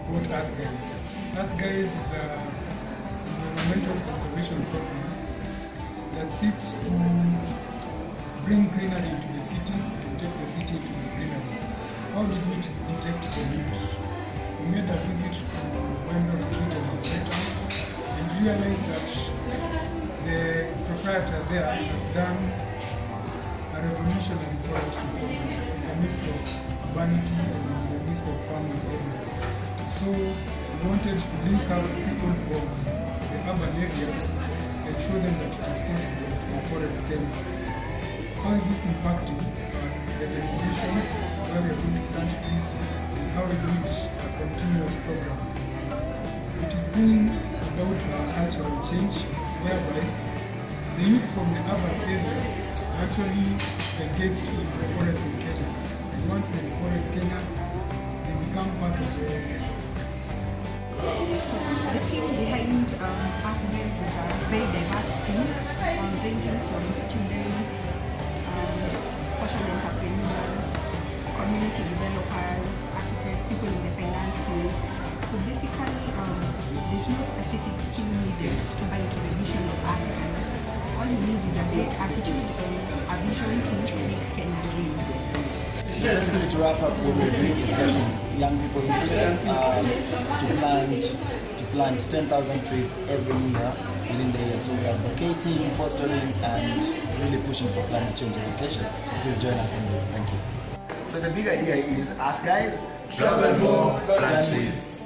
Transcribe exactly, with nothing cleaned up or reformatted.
about Earth Guys. Earth Guys is a environmental conservation program that seeks to bring greenery to the city, to take the city to the greenery. How did we detect the need? We made a visit to Wendo Retreat and Operator and realized that the proprietor there has done a revolutionary forestry program in the midst of urbanity and in the midst of farming areas. So we wanted to link up people from the urban areas and show them that it is possible to reforest Kenya. How is this impacting uh, the destination, where we are going to plant trees, and how is it a continuous program? It is bringing about a cultural change whereby the youth from the urban area actually engaged in reforesting Kenya. And once they reforest Kenya, they become part of the area. So the team behind um, Earth Guides is a very diverse team, um, ranging from students, um, social entrepreneurs, community developers, architects, people in the finance field. So basically, um, there's no specific skill needed to buy into the vision of Earth Guides. All you need is a great attitude and a vision to make Kenya great. So basically, to wrap up, what we're doing is getting young people interested um, to plant to plant ten thousand trees every year within the year. So we are advocating, fostering, and really pushing for climate change education. Please join us on this. Thank you. So the big idea is Earth Guys, travel more, plant trees.